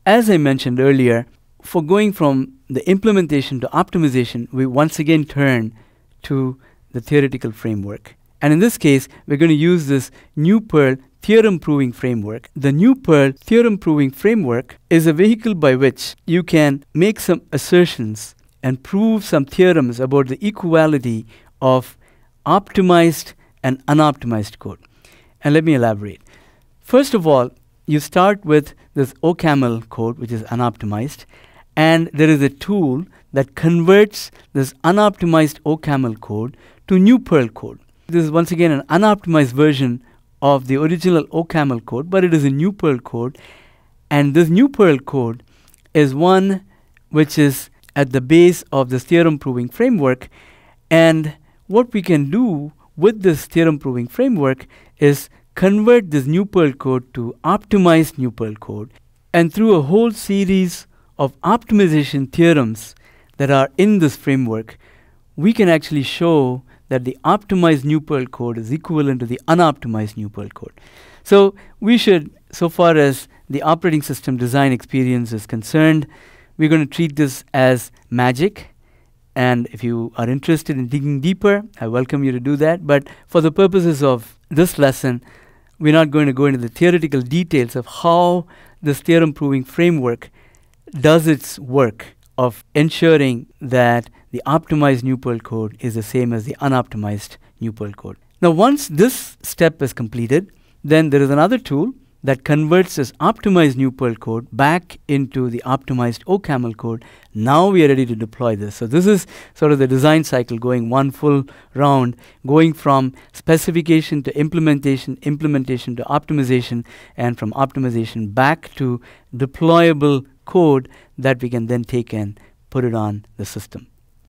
as I mentioned earlier, for going from the implementation to optimization, we once again turn to the theoretical framework. And in this case, we're going to use this new Perl theorem proving framework. The new Perl theorem proving framework is a vehicle by which you can make some assertions and prove some theorems about the equality of optimized and unoptimized code. And let me elaborate. First of all, you start with this OCaml code, which is unoptimized, and there is a tool that converts this unoptimized OCaml code to new Perl code. This is once again an unoptimized version of the original OCaml code, but it is a new Perl code, and this new Perl code is one which is at the base of this theorem proving framework. And what we can do with this theorem proving framework is convert this new Perl code to optimized new Perl code, and through a whole series of optimization theorems that are in this framework, we can actually show that the optimized new Perl code is equivalent to the unoptimized new Perl code. So we should, so far as the operating system design experience is concerned, we're going to treat this as magic. And if you are interested in digging deeper, I welcome you to do that. But for the purposes of this lesson, we're not going to go into the theoretical details of how this theorem proving framework does its work of ensuring that the optimized new Perl code is the same as the unoptimized new Perl code. Now, once this step is completed, then there is another tool that converts this optimized new Perl code back into the optimized OCaml code. Now we are ready to deploy this. So this is sort of the design cycle, going one full round, going from specification to implementation, implementation to optimization, and from optimization back to deployable code that we can then take and put it on the system.